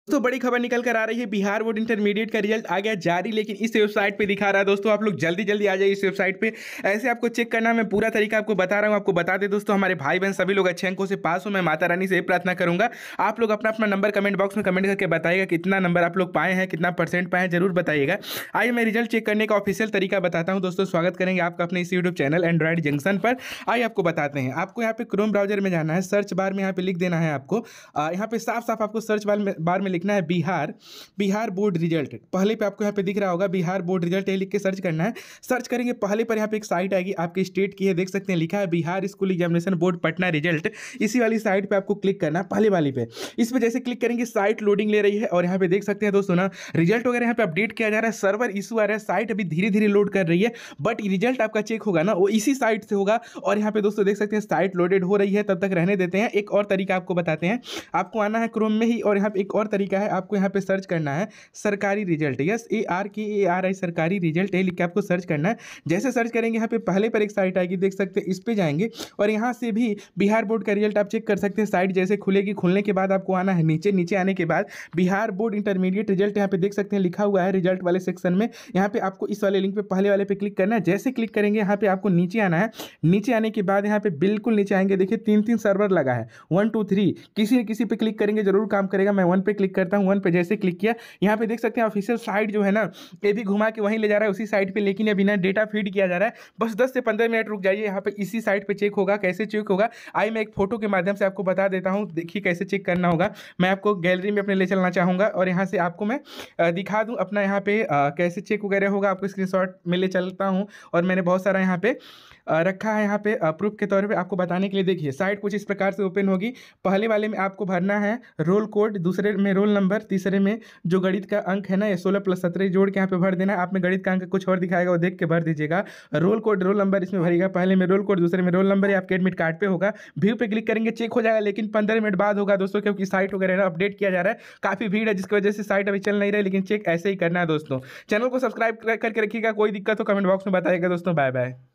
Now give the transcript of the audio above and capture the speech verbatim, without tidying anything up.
दोस्तों बड़ी खबर निकल कर आ रही है। बिहार बोर्ड इंटरमीडिएट का रिजल्ट आ गया जारी, लेकिन इस वेबसाइट पे दिखा रहा है। दोस्तों आप लोग जल्दी जल्दी आ जाइए इस वेबसाइट पे। ऐसे आपको चेक करना, मैं पूरा तरीका आपको बता रहा हूँ। आपको बता दे दोस्तों, हमारे भाई बहन सभी लोग अच्छे अंकों से पास हो। मैं माता रानी से प्रार्थना करूंगा, आप लोग अपना अपना नंबर कमेंट बॉक्स में कमेंट करके बताइएगा कितना नंबर आप लोग पाए हैं, कितना परसेंट पाए हैं, जरूर बताइएगा। आइए मैं रिजल्ट चेक करने का ऑफिशियल तरीका बताता हूँ। दोस्तों स्वागत करेंगे आपका अपने इस यूट्यूब चैनल एंड्रॉइड जंक्शन पर। आइए आपको बताते हैं। आपको यहाँ पे क्रोम ब्राउजर में जाना है, सर्च बार में यहाँ पे लिख देना है आपको। यहाँ पे साफ साफ आपको सर्च बार में बार में लिखना है बिहार बिहार बोर्ड रिजल्ट। पहले पे आपको यहाँ पे दिख रहा होगा बिहार बोर्ड रिजल्ट, ये लिख के सर्च करना है। सर्च करेंगे पहले पर यहाँ पे एक साइट आएगी आपके स्टेट की है, देख सकते हैं लिखा है Bihar school examination board Patna result. इसी वाली साइट पे आपको क्लिक करना है, पहले वाली पे। इस पे जैसे क्लिक करेंगे साइट लोडिंग ले रही है और यहाँ पे देख सकते हैं दोस्तों ना, रिजल्ट वगैरह यहाँ पे अपडेट किया जा रहा है। सर्वर इशू आ रहा है, साइट अभी धीरे धीरे लोड कर रही है, बट रिजल्ट आपका चेक होगा ना वो इसी साइट से होगा। और यहाँ पे दोस्तों देख सकते हैं साइट लोडेड हो रही है, तब तक रहने देते हैं। एक और तरीका आपको बताते हैं। आपको आना है क्रोम में ही और यहाँ पे एक और तरीका है, आपको यहाँ पे सर्च करना है सरकारी रिजल्ट। यस, ए आर के ए आर आई सरकारी रिजल्ट, ये लिख के आपको सर्च करना है। जैसे सर्च करेंगे यहाँ पे पहले पर एक साइट आएगी, देख सकते हैं। इस पे जाएंगे और यहाँ से भी बिहार बोर्ड का रिजल्ट आप चेक कर सकते हैं। साइट जैसे खुलेगी, खुलने के बाद आपको आना है नीचे। नीचे आने के बाद बिहार बोर्ड इंटरमीडिएट रिजल्ट यहाँ पे देख सकते हैं लिखा हुआ है रिजल्ट वाले सेक्शन में। यहाँ पे आपको इस वाले लिंक पे पहले वाले पे क्लिक करना है। जैसे क्लिक करेंगे यहाँ पे आपको नीचे आना है। नीचे आने के बाद यहाँ पे बिल्कुल नीचे आएंगे, देखिए तीन तीन सर्वर लगा है, वन टू थ्री। किसी न किसी पे क्लिक करेंगे जरूर काम करेगा। मैं वन पे क्लिक करता हूँ। वन पे जैसे क्लिक किया, यहाँ पे देख सकते हैं ऑफिशियल साइट जो है ना, ये भी घुमा के वहीं ले जा रहा है उसी साइट पे, लेकिन अभी ना डेटा फीड किया जा रहा है। बस दस से पंद्रह मिनट रुक जाइए, यहाँ पे इसी साइट पे चेक होगा। कैसे चेक होगा आई मैं एक फोटो के माध्यम से आपको बता देता हूँ। देखिए कैसे चेक करना होगा। मैं आपको गैलरी में अपने ले चलना चाहूँगा और यहाँ से आपको मैं दिखा दूँ अपना यहाँ पे कैसे चेक वगैरह होगा। आपको स्क्रीनशॉट में ले चलता हूँ और मैंने बहुत सारा यहाँ पे रखा है, यहाँ पे प्रूफ के तौर पे आपको बताने के लिए। देखिए साइट कुछ इस प्रकार से ओपन होगी। पहले वाले में आपको भरना है रोल कोड, दूसरे में रोल नंबर, तीसरे में जो गणित का अंक है ना, ये सोलह प्लस सत्रह जोड़ के यहाँ पे भर देना है। आप में गणित का अंक कुछ और दिखाएगा, वो देख के भर दीजिएगा। रोल कोड रोल नंबर इसमें भरिएगा, पहले में रोल कोड, दूसरे में रोल नंबर, आपके एडमिट कार्ड पे होगा। व्यू पे क्लिक करेंगे, चेक हो जाएगा, लेकिन पंद्रह मिनट बाद होगा दोस्तों, क्योंकि साइट वगैरह अपडेट किया जा रहा है। काफ़ी भीड़ है जिसकी वजह से साइट अभी चल नहीं रही, लेकिन चेक ऐसे ही करना है दोस्तों। चैनल को सब्सक्राइब करके रखिएगा। कोई दिक्कत हो कमेंट बॉक्स में बताइएगा दोस्तों। Bye bye.